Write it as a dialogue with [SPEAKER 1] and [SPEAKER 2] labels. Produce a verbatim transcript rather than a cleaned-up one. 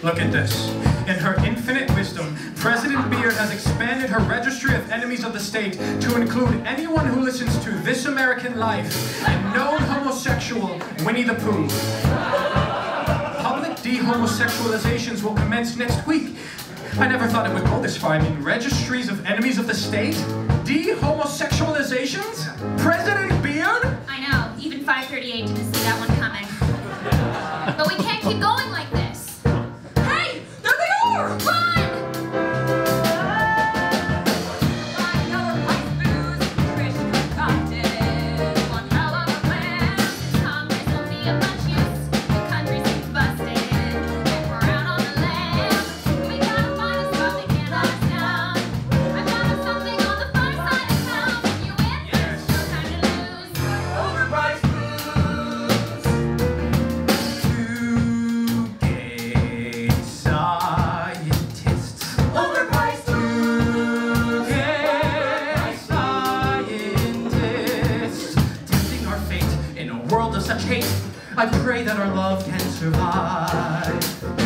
[SPEAKER 1] Look at this. In her infinite wisdom, President Beard has expanded her registry of enemies of the state to include anyone who listens to This American Life and known homosexual Winnie the Pooh. Public de-homosexualizations will commence next week. I never thought it would go this far. I mean, registries of enemies of the state? De-homosexualizations? President Beard?
[SPEAKER 2] I know, even five thirty-eight didn't see that one coming. But we can't keep going like this. Hey, there they are! Run!
[SPEAKER 3] I pray that our love can survive.